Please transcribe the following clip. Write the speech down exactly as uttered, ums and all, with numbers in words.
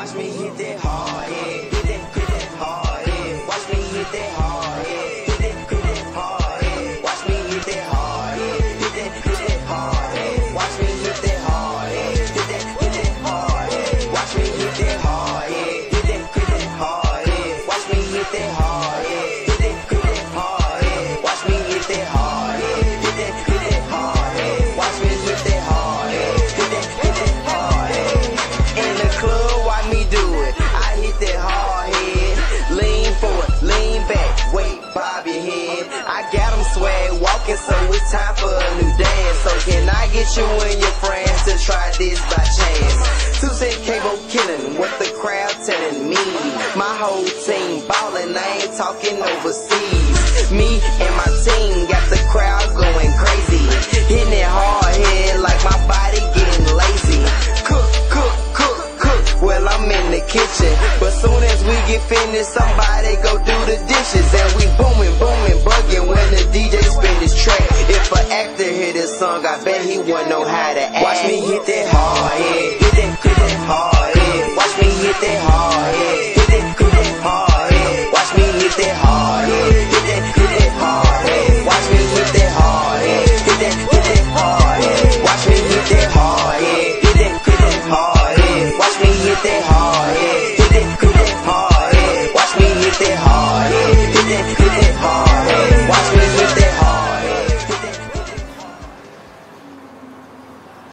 Watch me hit that hard head, hit that, hit that hard head. Watch me hit that hard head, hit that, hit that hard head. Watch me hit that hard head, hit that, hit that hard head. Watch me hit that hard head, hit that, hit that hard head. Watch me hit that hard head, hit that, hit that hard head. Watch me hit that hard head, hit that, hit that hard head. Watch me hit that hard head, hit that, hit that hard head. Watch me hit that hard head, hit that, hit that hard head. In the club, watch me do it. I hit that hard head, lean forward, lean back, wait, bob your head. I got them swag walking, so it's time for a new dance. So can I get you and your friends to try this by chance? Two cent cable killing, what the crowd telling me. My whole team ballin', I ain't talking overseas. Me and my team got the crowd going crazy, hitting it hard head like my body getting lazy. Cook, cook, cook, cook, well I'm in the kitchen, but soon as we get finished, somebody go do the dishes. And we booming, booming, bugging when the D J spin this track. If an actor hear this song, I bet he wouldn't know how to act. Watch me hit that hard head, hit that, hit that hard head. Watch me hit that hard head, hit that, hit that hard head. Watch me hit that hard head, hit that, hit that hard head. Watch me hit that hard head, hit that, hit that hard head. Watch me hit that hard head, hit that, hit that hard head. Watch me hit that hard head.